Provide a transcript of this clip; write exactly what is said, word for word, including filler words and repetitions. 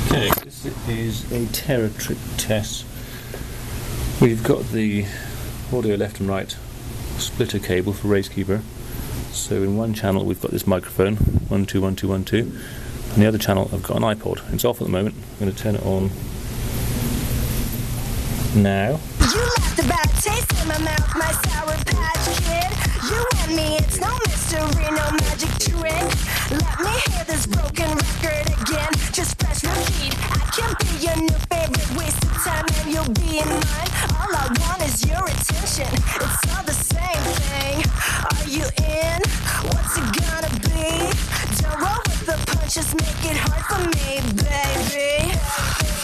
Okay, this is a Terratrip test. We've got the audio left and right splitter cable for Racekeeper. So in one channel we've got this microphone, one two one two one two. On the other channel I've got an iPod. It's off at the moment. I'm going to turn it on now. You left a bad taste in my mouth, my sour patch kid. You and me, it's no mystery, no magic trick. Let me hear this broken record again. Just press repeat. I can be your new favorite waste of time, and you'll be in mine. All I want is your attention. It's all the same thing. Are you in? What's it gonna be? Don't roll with the punches, make it hard for me, baby.